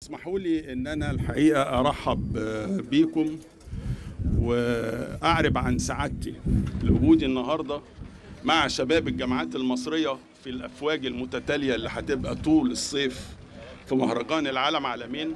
اسمحوا لي ان انا الحقيقه ارحب بيكم واعرب عن سعادتي لوجودي النهارده مع شباب الجامعات المصريه في الافواج المتتاليه اللي هتبقى طول الصيف في مهرجان العالم عالمين.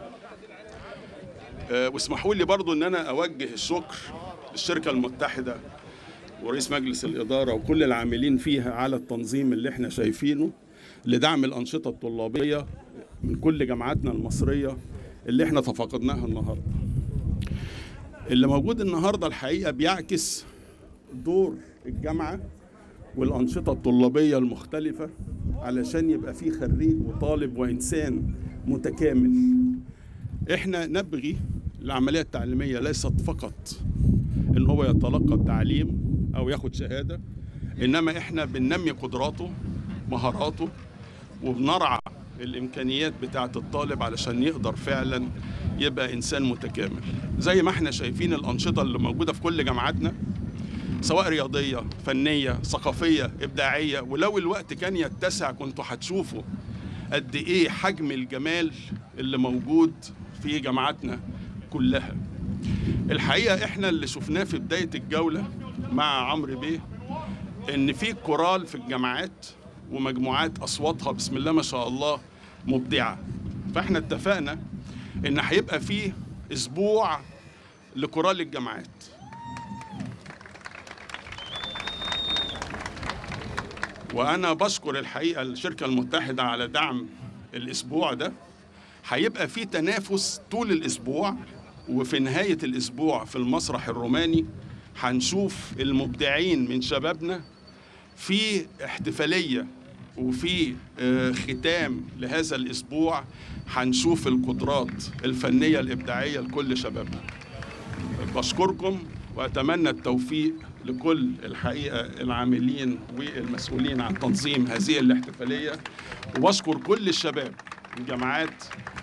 واسمحوا لي برضو ان انا اوجه الشكر للشركه المتحده ورئيس مجلس الاداره وكل العاملين فيها على التنظيم اللي احنا شايفينه لدعم الانشطه الطلابيه من كل جامعاتنا المصريه اللي احنا تفقدناها النهارده. اللي موجود النهارده الحقيقه بيعكس دور الجامعه والانشطه الطلابيه المختلفه علشان يبقى في خريج وطالب وانسان متكامل. احنا نبغي العمليه التعليميه ليست فقط ان هو يتلقى التعليم او ياخد شهاده، انما احنا بننمي قدراته مهاراته وبنرعى الامكانيات بتاعه الطالب علشان يقدر فعلا يبقى انسان متكامل. زي ما احنا شايفين الانشطه اللي موجوده في كل جامعاتنا سواء رياضيه، فنيه، ثقافيه، ابداعيه، ولو الوقت كان يتسع كنتوا هتشوفوا قد ايه حجم الجمال اللي موجود في جامعاتنا كلها. الحقيقه احنا اللي شفناه في بدايه الجوله مع عمرو بيه ان في كورال في الجامعات ومجموعات اصواتها بسم الله ما شاء الله مبدعه، فاحنا اتفقنا ان هيبقى فيه اسبوع لكورال الجامعات. وانا بشكر الحقيقه الشركه المتحده على دعم الاسبوع ده. هيبقى فيه تنافس طول الاسبوع، وفي نهايه الاسبوع في المسرح الروماني هنشوف المبدعين من شبابنا في احتفاليه، وفي ختام لهذا الاسبوع هنشوف القدرات الفنيه الابداعيه لكل شبابنا. بشكركم واتمنى التوفيق لكل الحقيقه العاملين والمسؤولين عن تنظيم هذه الاحتفاليه، وبشكر كل الشباب الجامعات